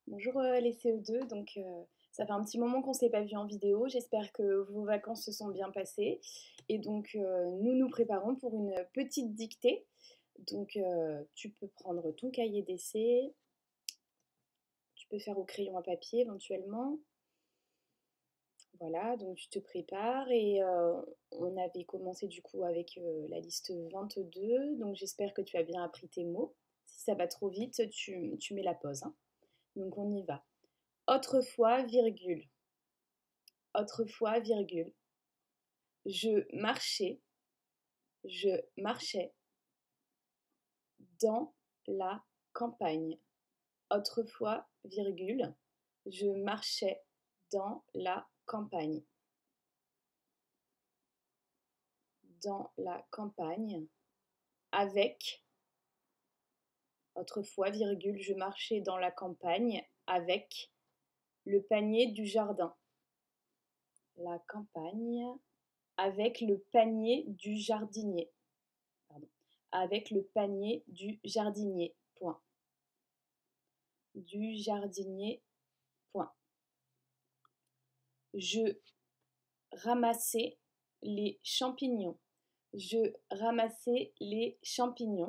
Bonjour les CE2, ça fait un petit moment qu'on ne s'est pas vu en vidéo, j'espère que vos vacances se sont bien passées et nous nous préparons pour une petite dictée. Tu peux prendre ton cahier d'essai, tu peux faire au crayon à papier éventuellement. Voilà, donc tu te prépares on avait commencé du coup avec la liste 22, donc j'espère que tu as bien appris tes mots. Si ça va trop vite, tu mets la pause, hein. Donc on y va. Autrefois, virgule. Autrefois, virgule. Je marchais, je marchais dans la campagne. Autrefois, virgule. Je marchais dans la campagne. Dans la campagne. Avec. Autrefois, virgule. Je marchais dans la campagne avec le panier du jardin. La campagne. Avec le panier du jardinier. Pardon. Avec le panier du jardinier. Point. Du jardinier. Point. Je ramassais les champignons. Je ramassais les champignons.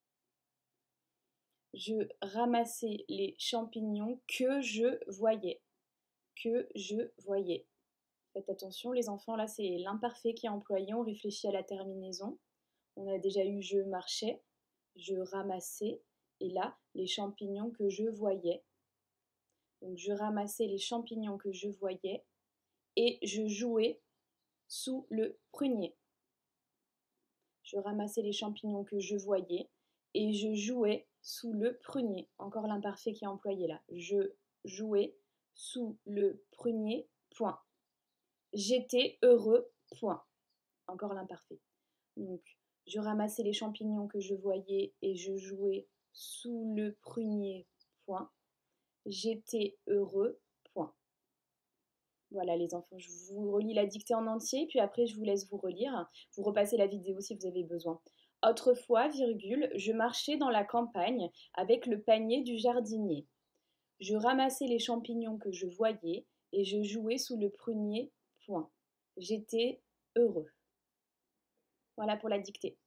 Je ramassais les champignons que je voyais. Que je voyais. Faites attention les enfants, là c'est l'imparfait qui est employé, on réfléchit à la terminaison. On a déjà eu je marchais, je ramassais, et là les champignons que je voyais. Donc je ramassais les champignons que je voyais et je jouais sous le prunier. Je ramassais les champignons que je voyais et je jouais sous le prunier. Encore l'imparfait qui est employé là. Je jouais sous le prunier, point. J'étais heureux, point. Encore l'imparfait. Donc, je ramassais les champignons que je voyais et je jouais sous le prunier, point. J'étais heureux, point. Voilà les enfants, je vous relis la dictée en entier, puis après je vous laisse vous relire. Vous repassez la vidéo si vous avez besoin. Autrefois, virgule, je marchais dans la campagne avec le panier du jardinier. Je ramassais les champignons que je voyais et je jouais sous le prunier, point. J'étais heureux. Voilà pour la dictée.